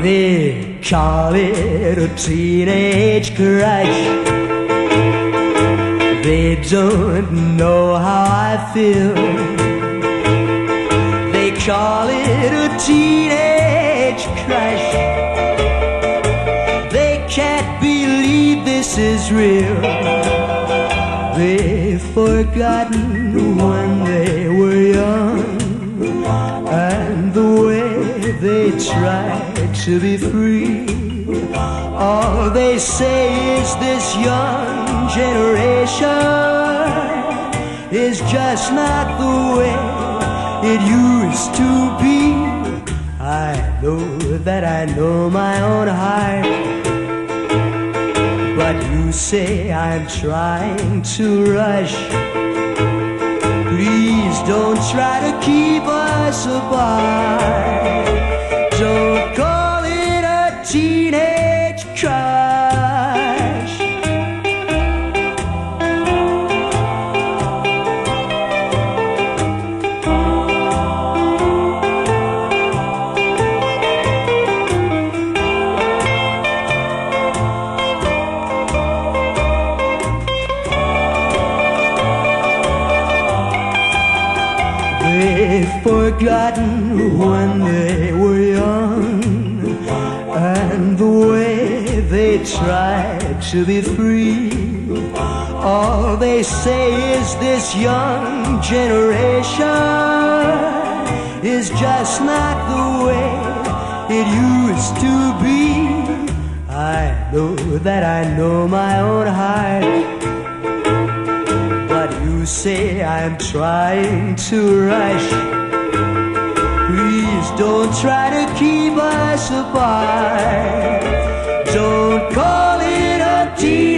They call it a teenage crush. They don't know how I feel. They call it a teenage crush. They can't believe this is real. They've forgotten when they were young, and the way they tried to be free. All they say is this young generation is just not the way it used to be. I know that I know my own heart, but you say I'm trying to rush. Please don't try to keep us apart. Don't call it a teenage crush. They've forgotten when they were young, and the way they tried to be free. All they say is this young generation is just not the way it used to be. I know that I know my own heart, but you say I'm trying to rush. Please don't try to keep us apart. Don't call it a team.